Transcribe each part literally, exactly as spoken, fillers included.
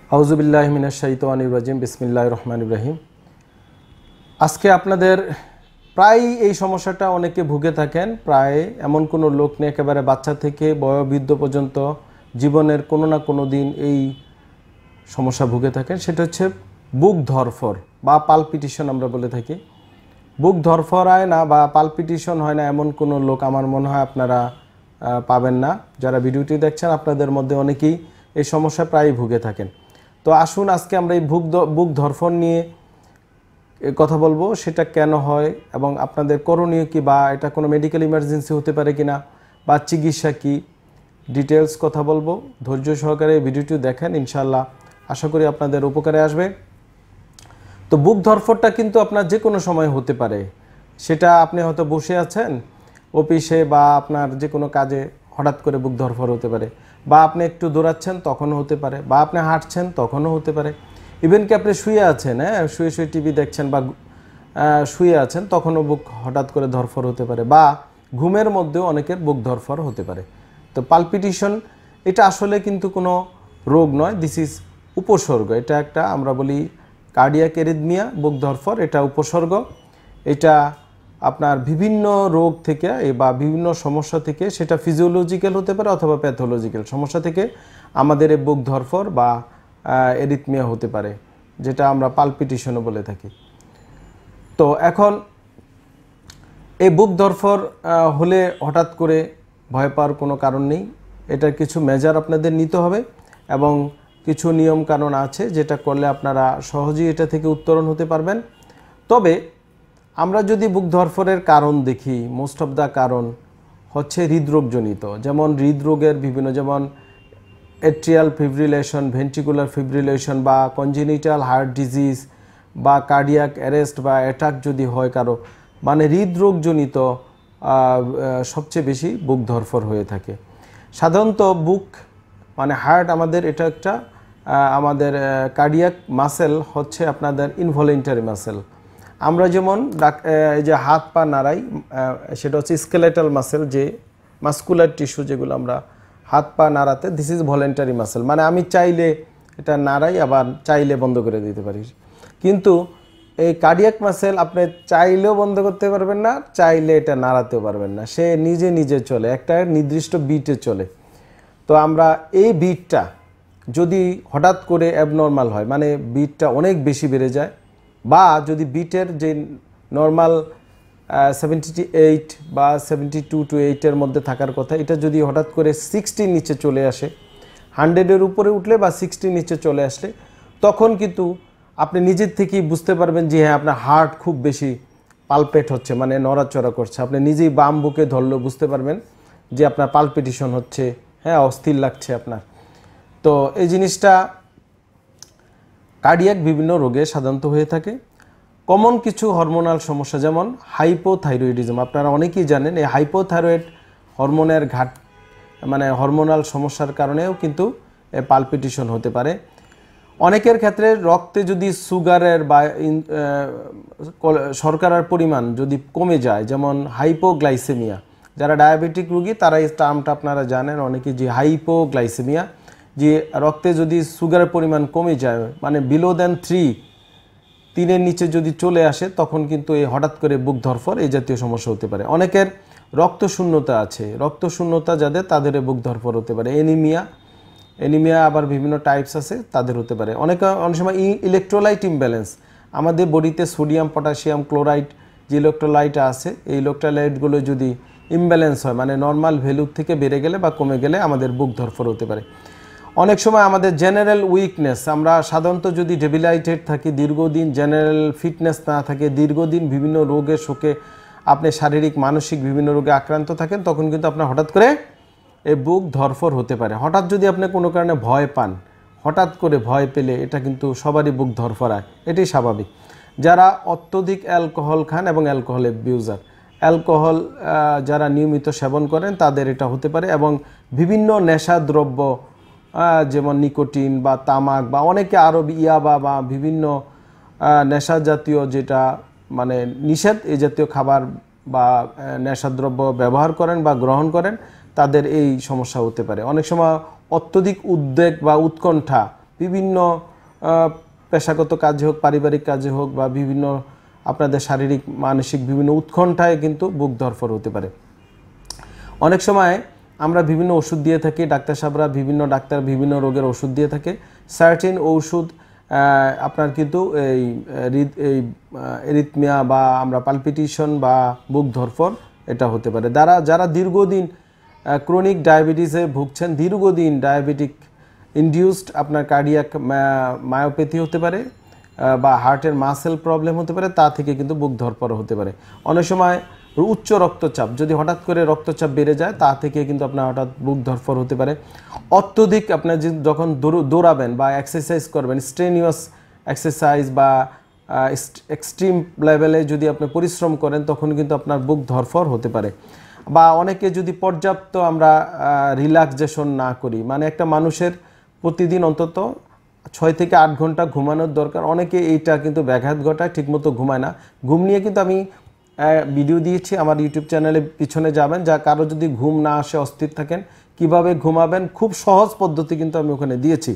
আউযুবিল্লাহি মিনাশ শাইতানির রাজিম বিসমিল্লাহির রহমানির রহিম। আজকে আপনাদের প্রায় এই সমস্যাটা অনেকে ভুগে থাকেন। প্রায় এমন কোনো লোক নেই, একেবারে বাচ্চা থেকে বয়োবৃদ্ধ পর্যন্ত জীবনের কোনো না কোনো দিন এই সমস্যা ভুগে থাকেন। সেটা হচ্ছে বুক ধড়ফর বা পালপিটেশন আমরা বলে থাকি। বুক ধড়ফর হয় না বা পালপিটেশন হয় না এমন কোনো লোক আমার মনে হয় আপনারা পাবেন না। যারা ভিডিওটি দেখছেন আপনাদের মধ্যে অনেকেই এই সমস্যা প্রায়ই ভুগে থাকেন। তো আসুন আজকে আমরা এই বুক বুক ধড়ফর নিয়ে কথা বলবো, সেটা কেন হয় এবং আপনাদের করণীয় কি, বা এটা কোনো মেডিকেল ইমার্জেন্সি হতে পারে কিনা, বা চিকিৎসা কি, ডিটেলস কথা বলবো। ধৈর্য সহকারে ভিডিওটি দেখেন, ইনশাআল্লাহ আশা করি আপনাদের উপকারে আসবে। তো বুক ধড়ফরটা কিন্তু আপনার যে কোনো সময় হতে পারে। সেটা আপনি হয়তো বসে আছেন অফিসে বা আপনার যে কোনো কাজে, হঠাৎ করে বুক ধড়ফর হতে পারে, বা আপনি একটু দৌড়াচ্ছেন তখনও হতে পারে, বা আপনি হাঁটছেন তখনও হতে পারে। ইভেন কি আপনি শুয়ে আছেন, হ্যাঁ শুয়ে শুয়ে টিভি দেখছেন বা শুয়ে আছেন তখনও বুক হঠাৎ করে ধড়ফর হতে পারে, বা ঘুমের মধ্যেও অনেকের বুক ধড়ফর হতে পারে। তো পালপিটেশন এটা আসলে কিন্তু কোনো রোগ নয়, দিস ইজ উপসর্গ। এটা একটা আমরা বলি কার্ডিয়াক এরিথমিয়া, বুক ধড়ফর এটা উপসর্গ। এটা আপনার বিভিন্ন রোগ থেকে বা বিভিন্ন সমস্যা থেকে, সেটা ফিজিওলজিক্যাল হতে পারে অথবা প্যাথোলজিক্যাল সমস্যা থেকে আমাদের এই বুক ধড়ফর বা এরিথমিয়া হতে পারে, যেটা আমরা পালপিটেশনও বলে থাকি। তো এখন এই বুক ধড়ফর হলে হঠাৎ করে ভয় পাওয়ার কোনো কারণ নেই। এটার কিছু মেজার আপনাদের নিতে হবে এবং কিছু নিয়ম কানুন আছে যেটা করলে আপনারা সহজেই এটা থেকে উত্তরণ হতে পারবেন। তবে আমরা যদি বুক ধড়ফরের কারণ দেখি, মোস্ট অফ দ্য কারণ হচ্ছে হৃদরোগজনিত। যেমন হৃদরোগের বিভিন্ন, যেমন এট্রিয়াল ফিব্রিলেশন, ভেন্ট্রিকুলার ফিব্রিলেশন, বা কনজেনিটাল হার্ট ডিজিজ, বা কার্ডিয়াক অ্যারেস্ট বা অ্যাটাক যদি হয় কারো, মানে হৃদরোগজনিত সবচেয়ে বেশি বুক ধড়ফর হয়ে থাকে। সাধারণত বুক মানে হার্ট আমাদের এটা একটা আমাদের কার্ডিয়াক মাসেল হচ্ছে আপনাদের ইনভলেন্টারি মাসেল। আমরা যেমন এই যে হাত পা নাড়াই, সেটা হচ্ছে স্কেলেটাল মাসেল, যে মাস্কুলার টিস্যু যেগুলো আমরা হাত পা নাড়াতে, দিস ইজ ভলেন্টারি মাসেল। মানে আমি চাইলে এটা নাড়াই, আবার চাইলে বন্ধ করে দিতে পারি। কিন্তু এই কার্ডিয়াক মাসেল আপনি চাইলেও বন্ধ করতে পারবেন না, চাইলে এটা নাড়াতেও পারবেন না। সে নিজে নিজে চলে, একটা নির্দিষ্ট বিটে চলে। তো আমরা এই বিটটা যদি হঠাৎ করে অ্যাবনর্মাল হয়, মানে বিটটা অনেক বেশি বেড়ে যায়, বা যদি বিটের যে নর্মাল সেভেন্টি এইট বা সেভেন্টি টু টু এইটের মধ্যে থাকার কথা, এটা যদি হঠাৎ করে সিক্সটির নিচে চলে আসে, হান্ড্রেডের উপরে উঠলে বা সিক্সটির নিচে চলে আসলে, তখন কিন্তু আপনি নিজের থেকেই বুঝতে পারবেন যে হ্যাঁ আপনার হার্ট খুব বেশি পালপেট হচ্ছে, মানে নড়াচড়া করছে। আপনি নিজেই বাম বুকে ধরলেও বুঝতে পারবেন যে আপনার পালপিটেশন হচ্ছে, হ্যাঁ অস্থির লাগছে আপনার। তো এই জিনিসটা কার্ডিয়াক বিভিন্ন রোগে সাধারণত হয়ে থাকে। কমন কিছু হরমোনাল সমস্যা, যেমন হাইপোথাইরয়েডিজম, আপনারা অনেকেই জানেন এই হাইপোথাইরয়েড হরমোনের ঘাট, মানে হরমোনাল সমস্যার কারণেও কিন্তু পালপিটেশন হতে পারে। অনেকের ক্ষেত্রে রক্তে যদি সুগারের বা শর্করার পরিমাণ যদি কমে যায়, যেমন হাইপোগ্লাইসেমিয়া, যারা ডায়াবেটিক রোগী তারা এই টার্মটা আপনারা জানেন অনেকে, যে হাইপোগ্লাইসেমিয়া, যে রক্তে যদি সুগারের পরিমাণ কমে যায়, মানে বিলো দ্যান থ্রি, তিনের নিচে যদি চলে আসে, তখন কিন্তু এই হঠাৎ করে বুক ধড়ফর এই জাতীয় সমস্যা হতে পারে। অনেকের রক্তশূন্যতা আছে, রক্তশূন্যতা যাদের তাদের বুক ধড়ফর হতে পারে। এনিমিয়া, এনিমিয়া আবার বিভিন্ন টাইপস আছে, তাদের হতে পারে। অনেক অনেক সময় ইলেকট্রোলাইট ইমব্যালেন্স, আমাদের বডিতে সোডিয়াম, পটাশিয়াম, ক্লোরাইড যে ইলেকট্রোলাইট আছে, এই ইলেকট্রোলাইটগুলো যদি ইমব্যালেন্স হয়, মানে নর্মাল ভ্যালুর থেকে বেড়ে গেলে বা কমে গেলে আমাদের বুক ধড়ফর হতে পারে। অনেক সময় আমাদের জেনারেল উইকনেস, আমরা সাধারণত যদি ডেবিলাইটেড থাকি, দীর্ঘদিন জেনারেল ফিটনেস না থাকে, দীর্ঘদিন বিভিন্ন রোগে শোকে আপনি শারীরিক মানসিক বিভিন্ন রোগে আক্রান্ত থাকেন, তখন কিন্তু আপনার হঠাৎ করে এই বুক ধড়ফর হতে পারে। হঠাৎ যদি আপনি কোনো কারণে ভয় পান, হঠাৎ করে ভয় পেলে এটা কিন্তু সবারই বুক ধড়ফর হয়, এটাই স্বাভাবিক। যারা অত্যধিক অ্যালকোহল খান এবং অ্যালকোহল অ্যাবিউজার, অ্যালকোহল যারা নিয়মিত সেবন করেন তাদের এটা হতে পারে, এবং বিভিন্ন নেশাদ্রব্য যেমন নিকোটিন বা তামাক, বা অনেকে আরও ইয়াবা বা বিভিন্ন নেশা জাতীয় যেটা মানে নিষেধ, এই জাতীয় খাবার বা নেশাদ্রব্য ব্যবহার করেন বা গ্রহণ করেন, তাদের এই সমস্যা হতে পারে। অনেক সময় অত্যধিক উদ্বেগ বা উৎকণ্ঠা বিভিন্ন পেশাগত কাজে হোক, পারিবারিক কাজে হোক, বা বিভিন্ন আপনাদের শারীরিক মানসিক বিভিন্ন উৎকণ্ঠায় কিন্তু বুক ধড়ফড় হতে পারে। অনেক সময় আমরা বিভিন্ন ওষুধ দিয়ে থাকি, ডাক্তার সাহেবরা বিভিন্ন ডাক্তার বিভিন্ন রোগের ওষুধ দিয়ে থাকে। সার্টিন ওষুধ আপনার কিন্তু এই এই এরিথমিয়া বা আমরা পালপিটেশন বা বুক ধড়ফড় এটা হতে পারে। যারা যারা দীর্ঘদিন ক্রনিক ডায়াবেটিসে ভুগছেন, দীর্ঘদিন ডায়াবেটিক ইনডিউসড আপনার কার্ডিয়াক মায়োপ্যাথি হতে পারে বা হার্টের মাসেল প্রবলেম হতে পারে, তা থেকে কিন্তু বুক ধড়ফড় হতে পারে। অনেক সময় উচ্চ রক্তচাপ, যদি হঠাৎ করে রক্তচাপ বেড়ে যায়, তা থেকে কিন্তু আপনার হঠাৎ বুক ধড়ফড় হতে পারে। অত্যধিক আপনার যখন দৌড়াবেন বা এক্সারসাইজ করবেন, স্ট্রেনিয়াস এক্সারসাইজ বা এক্সট্রিম লেভেলে যদি আপনি পরিশ্রম করেন, তখন কিন্তু আপনার বুক ধড়ফড় হতে পারে। বা অনেকে যদি পর্যাপ্ত আমরা রিল্যাক্সেশন না করি, মানে একটা মানুষের প্রতিদিন অন্তত ছয় থেকে আট ঘন্টা ঘুমানোর দরকার। অনেকে এইটা কিন্তু ব্যাঘাত ঘটায়, ঠিকমতো ঘুমায় না। ঘুম নিয়ে কিন্তু আমি ভিডিও দিয়েছি আমার ইউটিউব চ্যানেলে, পিছনে যাবেন। যা কারো যদি ঘুম না আসে, অস্থির থাকেন, কিভাবে ঘুমাবেন, খুব সহজ পদ্ধতি কিন্তু আমি ওখানে দিয়েছি।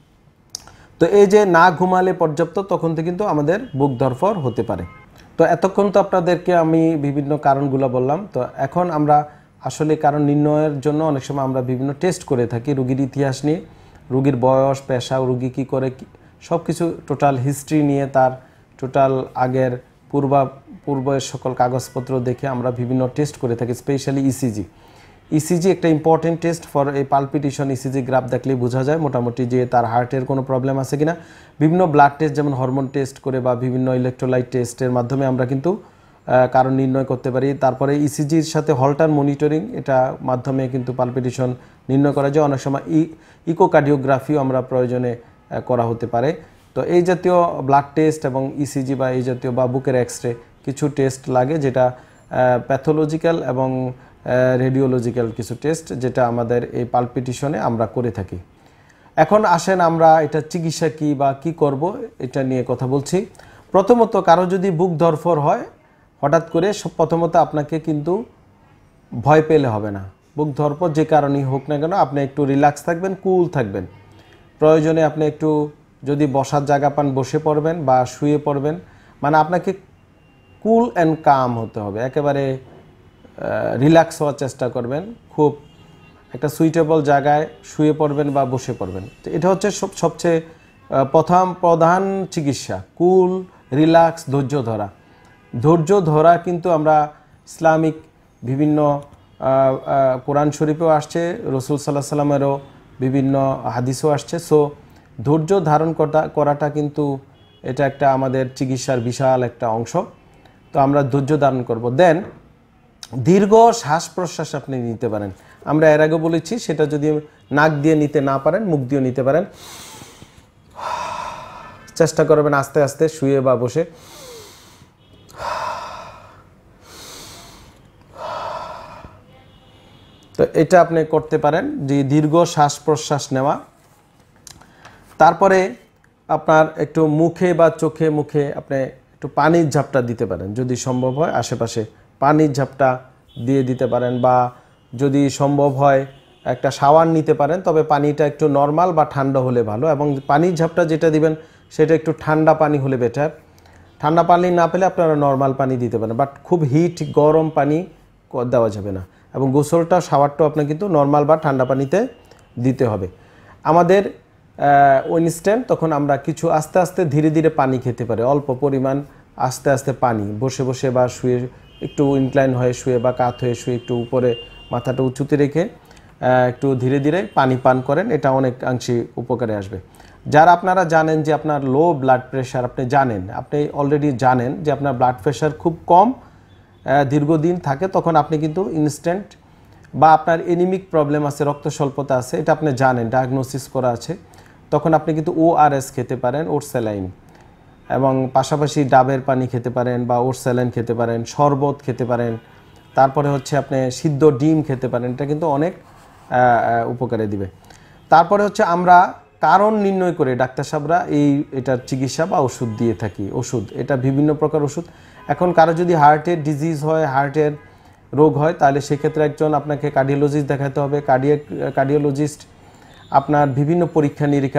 তো এই যে না ঘুমালে পর্যাপ্ত, তখন থেকে কিন্তু আমাদের বুক ধড়ফড় হতে পারে। তো এতক্ষণ তো আপনাদেরকে আমি বিভিন্ন কারণগুলো বললাম। তো এখন আমরা আসলে কারণ নির্ণয়ের জন্য অনেক সময় আমরা বিভিন্ন টেস্ট করে থাকি, রোগীর ইতিহাস নিয়ে, রোগীর বয়স, পেশা, রোগী কী করে, সব কিছু টোটাল হিস্ট্রি নিয়ে, তার টোটাল আগের পূর্বা পূর্বের সকল কাগজপত্র দেখে আমরা বিভিন্ন টেস্ট করে থাকি, স্পেশালি ইসিজি। ইসিজি একটা ইম্পর্টেন্ট টেস্ট ফর এই পালপিটেশন। ইসিজি গ্রাফ দেখলেই বোঝা যায় মোটামুটি যে তার হার্টের কোনো প্রবলেম আছে কিনা। বিভিন্ন ব্লাড টেস্ট যেমন হরমোন টেস্ট করে বা বিভিন্ন ইলেকট্রোলাইট টেস্টের মাধ্যমে আমরা কিন্তু কারণ নির্ণয় করতে পারি। তারপরে ইসিজির সাথে হল্টার মনিটরিং, এটা মাধ্যমে কিন্তু পালপিটেশন নির্ণয় করা যায়। অনেক সময় ই ইকোকার্ডিওগ্রাফিও আমরা প্রয়োজনে করা হতে পারে। তো এই জাতীয় ব্লাড টেস্ট এবং ইসিজি বা এই জাতীয় বা বুকের এক্সরে কিছু টেস্ট লাগে, যেটা প্যাথোলজিক্যাল এবং রেডিওলজিক্যাল কিছু টেস্ট, যেটা আমাদের এই পালপিটেশনে আমরা করে থাকি। এখন আসেন আমরা এটা চিকিৎসা কী বা কী করব, এটা নিয়ে কথা বলছি। প্রথমত, কারো যদি বুক ধড়ফড় হয় হঠাৎ করে, প্রথমত আপনাকে কিন্তু ভয় পেলে হবে না। বুক ধড়ফড় যে কারণেই হোক না কেন, আপনি একটু রিল্যাক্স থাকবেন, কুল থাকবেন। প্রয়োজনে আপনি একটু যদি বসার জায়গা পান, বসে পড়বেন বা শুয়ে পড়বেন। মানে আপনাকে কুল অ্যান্ড কাম হতে হবে, একেবারে রিল্যাক্স হওয়ার চেষ্টা করবেন। খুব একটা সুইটেবল জায়গায় শুয়ে পড়বেন বা বসে পড়বেন। তো এটা হচ্ছে সব সবচেয়ে প্রথম প্রধান চিকিৎসা, কুল, রিল্যাক্স, ধৈর্য ধরা। ধৈর্য ধরা কিন্তু আমরা ইসলামিক বিভিন্ন কোরআন শরীফেও আসছে, রসুল সাল্লাহ সাল্লামেরও বিভিন্ন হাদিসও আসছে। সো ধৈর্য ধারণ করা করাটা কিন্তু এটা একটা আমাদের চিকিৎসার বিশাল একটা অংশ। তো আমরা ধৈর্য ধারণ করব। দেন দীর্ঘ শ্বাস প্রশ্বাস আপনি নিতে পারেন। আমরা এর আগে বলেছি, সেটা যদি নাক দিয়ে নিতে না পারেন, মুখ দিয়ে নিতে পারেন। চেষ্টা করবেন আস্তে আস্তে, শুয়ে বা বসে। তো এটা আপনি করতে পারেন, যে দীর্ঘ শ্বাস প্রশ্বাস নেওয়া। তারপরে আপনার একটু মুখে বা চোখে মুখে আপনি একটু পানির ঝাপটা দিতে পারেন, যদি সম্ভব হয়। আশেপাশে পানির ঝাপটা দিয়ে দিতে পারেন, বা যদি সম্ভব হয় একটা শাওয়ার নিতে পারেন। তবে পানিটা একটু নর্মাল বা ঠান্ডা হলে ভালো, এবং পানির ঝাপটা যেটা দিবেন সেটা একটু ঠান্ডা পানি হলে বেটার। ঠান্ডা পানি না পেলে আপনারা নর্মাল পানি দিতে পারেন, বাট খুব হিট গরম পানি দেওয়া যাবে না। এবং গোসলটা, শাওয়ারটাও আপনার কিন্তু নর্মাল বা ঠান্ডা পানিতে দিতে হবে। আমাদের ইনস্ট্যান্ট তখন আমরা কিছু আস্তে আস্তে ধীরে ধীরে পানি খেতে পারি, অল্প পরিমাণ আস্তে আস্তে পানি, বসে বসে বা শুয়ে, একটু ইনক্লাইন হয়ে শুয়ে বা কাত হয়ে শুয়ে, একটু উপরে মাথাটা উঁচুতে রেখে একটু ধীরে ধীরে পানি পান করেন। এটা অনেকাংশে উপকারে আসবে। যারা আপনারা জানেন যে আপনার লো ব্লাড প্রেশার, আপনি জানেন, আপনি অলরেডি জানেন যে আপনার ব্লাড প্রেশার খুব কম, দীর্ঘদিন থাকে, তখন আপনি কিন্তু ইনস্ট্যান্ট, বা আপনার এনিমিক প্রবলেম আছে, রক্ত স্বল্পতা আছে, এটা আপনি জানেন, ডায়াগনোসিস করা আছে, তখন আপনি কিন্তু ওআরএস খেতে পারেন, ওর স্যালাইন, এবং পাশাপাশি ডাবের পানি খেতে পারেন বা ওর স্যালাইন খেতে পারেন, শরবত খেতে পারেন। তারপরে হচ্ছে আপনি সিদ্ধ ডিম খেতে পারেন, এটা কিন্তু অনেক উপকারে দিবে। তারপরে হচ্ছে আমরা কারণ নির্ণয় করে ডাক্তার সাহেবরা এই এটার চিকিৎসা বা ওষুধ দিয়ে থাকি। ওষুধ, এটা বিভিন্ন প্রকার ওষুধ। এখন কারো যদি হার্টের ডিজিজ হয়, হার্টের রোগ হয়, তাহলে সেক্ষেত্রে একজন আপনাকে কার্ডিওলজিস্ট দেখাতে হবে। কার্ডিয়াক কার্ডিওলজিস্ট আপনার বিভিন্ন পরীক্ষা নিরীক্ষা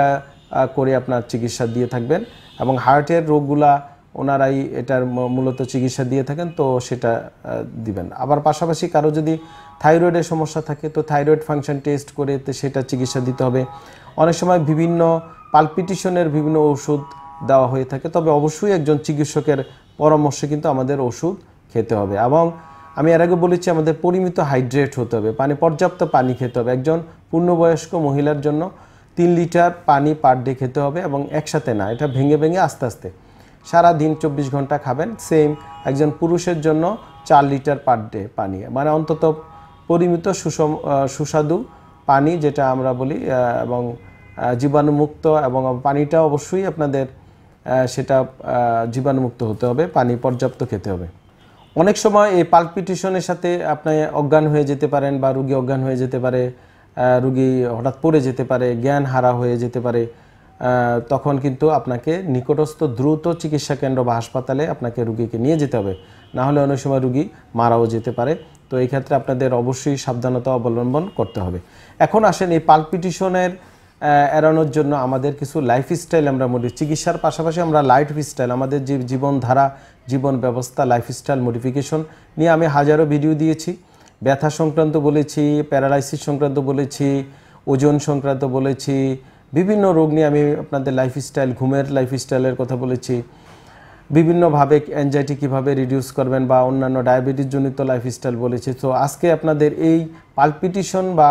করে আপনার চিকিৎসা দিয়ে থাকবেন এবং হার্টের রোগগুলা ওনারাই এটার মূলত চিকিৎসা দিয়ে থাকেন, তো সেটা দিবেন। আবার পাশাপাশি কারো যদি থাইরয়েডের সমস্যা থাকে তো থাইরয়েড ফাংশন টেস্ট করে সেটা চিকিৎসা দিতে হবে। অনেক সময় বিভিন্ন পালপিটিশনের বিভিন্ন ওষুধ দেওয়া হয়ে থাকে, তবে অবশ্যই একজন চিকিৎসকের পরামর্শে কিন্তু আমাদের ওষুধ খেতে হবে। এবং আমি এর আগে বলেছি আমাদের পরিমিত হাইড্রেট হতে হবে, পানি পর্যাপ্ত পানি খেতে হবে। একজন পূর্ণবয়স্ক মহিলার জন্য তিন লিটার পানি পার ডে খেতে হবে এবং একসাথে না, এটা ভেঙে ভেঙে আস্তে আস্তে সারা দিন চব্বিশ ঘন্টা খাবেন। সেম একজন পুরুষের জন্য চার লিটার পার ডে পানি, মানে অন্তত পরিমিত সুষম সুস্বাদু পানি যেটা আমরা বলি, এবং জীবাণুমুক্ত, এবং পানিটা অবশ্যই আপনাদের সেটা জীবাণুমুক্ত হতে হবে, পানি পর্যাপ্ত খেতে হবে। অনেক সময় এই পালপিটেশনের সাথে আপনি অজ্ঞান হয়ে যেতে পারেন বা রুগী অজ্ঞান হয়ে যেতে পারে, রুগী হঠাৎ পড়ে যেতে পারে, জ্ঞান হারা হয়ে যেতে পারে। তখন কিন্তু আপনাকে নিকটস্থ দ্রুত চিকিৎসা কেন্দ্র বা হাসপাতালে আপনাকে রুগীকে নিয়ে যেতে হবে, না হলে অনেক সময় রুগী মারাও যেতে পারে। তো এই ক্ষেত্রে আপনাদের অবশ্যই সাবধানতা অবলম্বন করতে হবে। এখন আসেন এই পালপিটেশনের এড়ানোর জন্য আমাদের কিছু লাইফস্টাইল আমরা মডি চিকিৎসার পাশাপাশি আমরা লাইফস্টাইল আমাদের যে জীবনধারা, জীবন ব্যবস্থা, লাইফস্টাইল মডিফিকেশন নিয়ে আমি হাজারো ভিডিও দিয়েছি। ব্যথা সংক্রান্ত বলেছি, প্যারালাইসিস সংক্রান্ত বলেছি, ওজন সংক্রান্ত বলেছি, বিভিন্ন রোগ নিয়ে আমি আপনাদের লাইফস্টাইল, ঘুমের লাইফস্টাইলের কথা বলেছি, বিভিন্নভাবে অ্যাংজাইটি কীভাবে রিডিউস করবেন বা অন্যান্য ডায়াবেটিস জনিত লাইফস্টাইল বলেছি। তো আজকে আপনাদের এই পালপিটেশন বা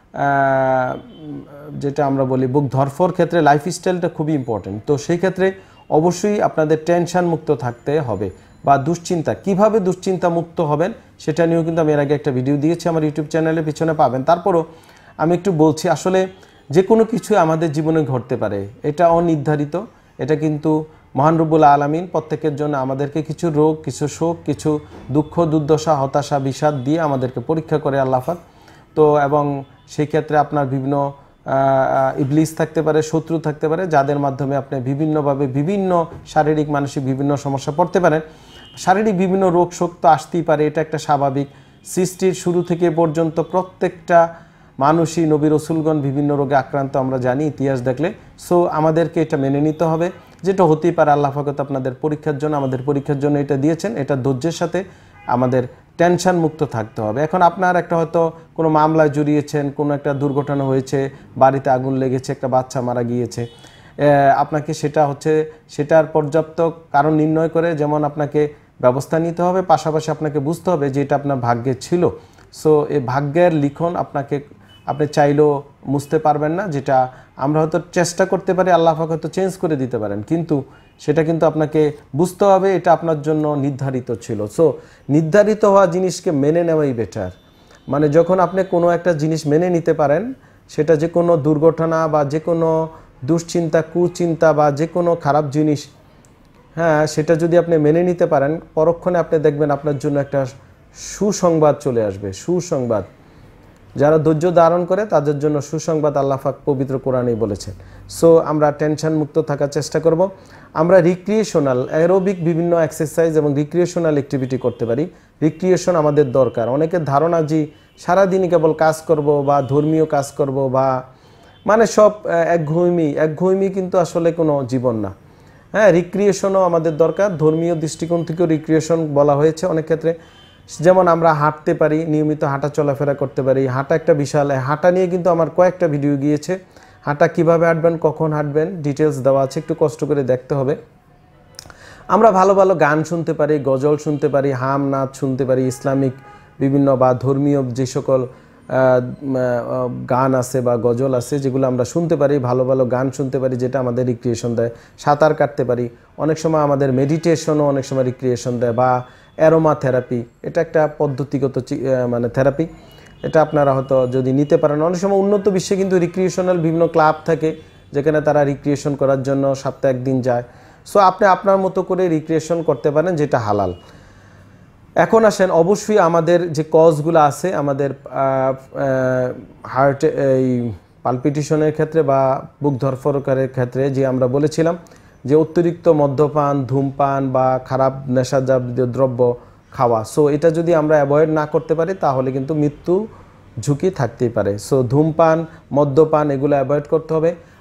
যেটা আমরা বলি বুক ধরফর ক্ষেত্রে লাইফস্টাইলটা খুবই ইম্পর্টেন্ট। তো সেই ক্ষেত্রে অবশ্যই আপনাদের টেনশন মুক্ত থাকতে হবে বা দুশ্চিন্তা, কিভাবে দুশ্চিন্তা মুক্ত হবেন সেটা নিয়েও কিন্তু আমি এর আগে একটা ভিডিও দিয়েছি, আমার ইউটিউব চ্যানেলের পিছনে পাবেন। তারপরও আমি একটু বলছি, আসলে যে কোনো কিছু আমাদের জীবনে ঘটতে পারে, এটা অনির্ধারিত। এটা কিন্তু মহান রব্বুল আলামিন প্রত্যেকের জন্য আমাদেরকে কিছু রোগ, কিছু শোক, কিছু দুঃখ, দুর্দশা, হতাশা, বিষাদ দিয়ে আমাদেরকে পরীক্ষা করে আল্লাহ পাক। তো এবং সেই ক্ষেত্রে আপনার বিভিন্ন ইবলিস থাকতে পারে, শত্রু থাকতে পারে, যাদের মাধ্যমে আপনি বিভিন্নভাবে বিভিন্ন শারীরিক মানসিক বিভিন্ন সমস্যা পড়তে পারেন। শারীরিক বিভিন্ন রোগ শোক তো আসতেই পারে, এটা একটা স্বাভাবিক। সৃষ্টির শুরু থেকে পর্যন্ত প্রত্যেকটা মানুষই, নবী রসুলগণ বিভিন্ন রোগে আক্রান্ত আমরা জানি ইতিহাস দেখলে। সো আমাদেরকে এটা মেনে নিতে হবে, যেটা হতেই পারে। আল্লাহ পাক আপনাদের পরীক্ষার জন্য, আমাদের পরীক্ষার জন্য এটা দিয়েছেন। এটা ধৈর্যের সাথে আমাদের টেনশন মুক্ত থাকতে হবে। এখন আপনার একটা হয়তো কোনো মামলায় জড়িয়েছেন, কোনো একটা দুর্ঘটনা হয়েছে, বাড়িতে আগুন লেগেছে, একটা বাচ্চা মারা গিয়েছে, আপনাকে সেটা হচ্ছে সেটার পর্যাপ্ত কারণ নির্ণয় করে যেমন আপনাকে ব্যবস্থা নিতে হবে, পাশাপাশি আপনাকে বুঝতে হবে যে এটা আপনার ভাগ্যে ছিল। সো এই ভাগ্যের লিখন আপনাকে আপনি চাইলেও মুছতে পারবেন না, যেটা আমরা হয়তো চেষ্টা করতে পারি, আল্লাহ পাক হয়তো চেঞ্জ করে দিতে পারেন, কিন্তু সেটা কিন্তু আপনাকে বুঝতে হবে এটা আপনার জন্য নির্ধারিত ছিল। সো নির্ধারিত হওয়া জিনিসকে মেনে নেওয়াই বেটার। মানে যখন আপনি কোনো একটা জিনিস মেনে নিতে পারেন, সেটা যে কোনো দুর্ঘটনা বা যে কোনো দুশ্চিন্তা, কুচিন্তা বা যে কোনো খারাপ জিনিস, হ্যাঁ, সেটা যদি আপনি মেনে নিতে পারেন, পরক্ষণে আপনি দেখবেন আপনার জন্য একটা সুসংবাদ চলে আসবে। সুসংবাদ যারা ধৈর্য ধারণ করে তাদের জন্য সুসংবাদ আল্লাহ পাক পবিত্র কোরআনেই বলেছেন। সো আমরা টেনশন মুক্ত থাকার চেষ্টা করব। আমরা রিক্রিয়েশনাল অ্যারোবিক বিভিন্ন এক্সারসাইজ এবং রিক্রিয়েশনাল অ্যাক্টিভিটি করতে পারি। রিক্রিয়েশন আমাদের দরকার। অনেকের ধারণা যে সারাদিনই কেবল কাজ করব বা ধর্মীয় কাজ করব বা মানে সব একঘুমি একঘুমি কিন্তু আসলে কোনো জীবন না। হ্যাঁ, রিক্রিয়েশনও আমাদের দরকার। ধর্মীয় দৃষ্টিকোণ থেকেও রিক্রিয়েশন বলা হয়েছে অনেক ক্ষেত্রে। যেমন আমরা হাঁটতে পারি, নিয়মিত হাঁটা চলাফেরা করতে পারি। হাঁটা একটা বিশাল, হাঁটা নিয়ে কিন্তু আমার কয়েকটা ভিডিও গিয়েছে। হাঁটা কিভাবে হাঁটবেন, কখন হাঁটবেন, ডিটেলস দেওয়া আছে, একটু কষ্ট করে দেখতে হবে। আমরা ভালো ভালো গান শুনতে পারি, গজল শুনতে পারি, হাম নাচ শুনতে পারি, ইসলামিক বিভিন্ন বা ধর্মীয় যে সকল গান আছে বা গজল আছে যেগুলো আমরা শুনতে পারি, ভালো ভালো গান শুনতে পারি, যেটা আমাদের রিক্রিয়েশন দেয়। সাঁতার কাটতে পারি, অনেক সময় আমাদের মেডিটেশনও অনেক সময় রিক্রিয়েশন দেয়, বা অ্যারোমা থেরাপি, এটা একটা পদ্ধতিগত মানে থেরাপি। এটা আপনারা হয়তো যদি নিতে পারেন, অনেক সময় উন্নত বিশ্বে কিন্তু রিক্রিয়েশনাল বিভিন্ন ক্লাব থাকে যেখানে তারা রিক্রিয়েশন করার জন্য সপ্তাহে একদিন যায়। সো আপনি আপনার মতো করে রিক্রিয়েশন করতে পারেন, যেটা হালাল। এখন আসেন, অবশ্যই আমাদের যে কজগুলো আছে আমাদের হার্ট এই পালপিটেশনের ক্ষেত্রে বা বুক ধরফরকারের ক্ষেত্রে, যে আমরা বলেছিলাম যে অতিরিক্ত মদ্যপান, ধূমপান বা খারাপ নেশাজাতীয় দ্রব্য খাওয়া। সো এটা যদি আমরা অ্যাভয়েড না করতে পারি তাহলে কিন্তু মৃত্যু ঝুঁকি থাকতেই পারে। সো ধূমপান, মদ্যপান এগুলো অ্যাভয়েড করতে হবে।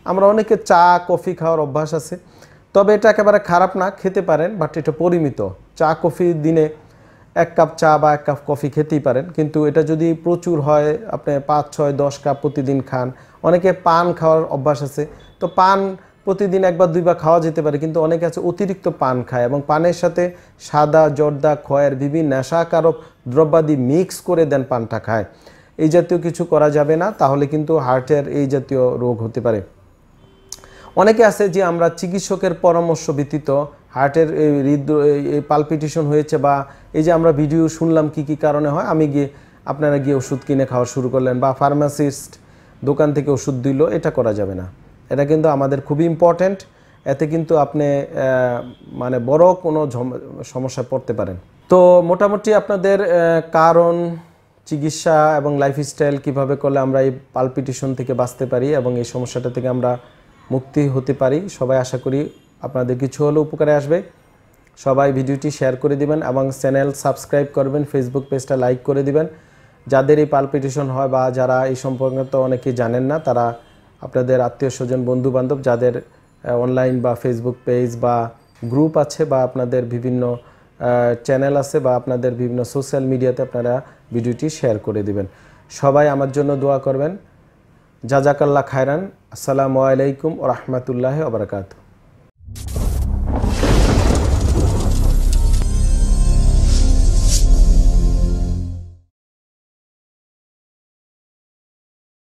আমরা অনেকে চা কফি খাওয়ার অভ্যাস আছে, তবে এটা একেবারে খারাপ না, খেতে পারেন, বাট এটা পরিমিত। চা কফি দিনে এক কাপ চা বা এক কাপ কফি খেতেই পারেন, কিন্তু এটা যদি প্রচুর হয়, আপনি পাঁচ ছয় দশ কাপ প্রতিদিন খান। অনেকে পান খাওয়ার অভ্যাস আছে, তো পান প্রতিদিন একবার দুইবার খাওয়া যেতে পারে, কিন্তু অনেকে আছে অতিরিক্ত পান খায় এবং পানের সাথে সাদা জর্দা খয়ের বিভিন্ন নেশাকারক দ্রব্যাদি মিক্স করে দেন পানটা খায়। এই জাতীয় কিছু করা যাবে না, তাহলে কিন্তু হার্টের এই জাতীয় রোগ হতে পারে। অনেকে আছে যে আমরা চিকিৎসকের পরামর্শ ব্যতীত হার্টের এই হৃদ এই পালপিটেশন হয়েছে, বা এই যে আমরা ভিডিও শুনলাম কি কি কারণে হয়, আমি গিয়ে আপনারা গিয়ে ওষুধ কিনে খাওয়া শুরু করলেন বা ফার্মাসিস্ট দোকান থেকে ওষুধ দিল, এটা করা যাবে না। এটা কিন্তু আমাদের খুবই ইম্পর্ট্যান্ট। এতে কিন্তু আপনি মানে বড় কোনো সমস্যায় পড়তে পারেন। তো মোটামুটি আপনাদের কারণ, চিকিৎসা এবং লাইফস্টাইল কিভাবে করলে আমরা এই পালপিটেশন থেকে বাঁচতে পারি এবং এই সমস্যাটা থেকে আমরা মুক্তি হতে পারি, সবাই আশা করি আপনাদের কিছু হলেও উপকারে আসবে। সবাই ভিডিওটি শেয়ার করে দিবেন এবং চ্যানেল সাবস্ক্রাইব করবেন, ফেসবুক পেজটা লাইক করে দিবেন। যাদের এই পালপিটেশন হয় বা যারা এই সম্পর্কে তো অনেকেই জানেন না, তারা আপনাদের আত্মীয় স্বজন বন্ধু বান্ধব যাদের অনলাইন বা ফেসবুক পেজ বা গ্রুপ আছে বা আপনাদের বিভিন্ন চ্যানেল আছে বা আপনাদের বিভিন্ন সোশ্যাল মিডিয়াতে আপনারা ভিডিওটি শেয়ার করে দিবেন। সবাই আমার জন্য দোয়া করবেন। জাজাকাল্লাহ খায়রান। আসসালামু আলাইকুম ওয়া রাহমাতুল্লাহি ওয়া বারাকাতুহু।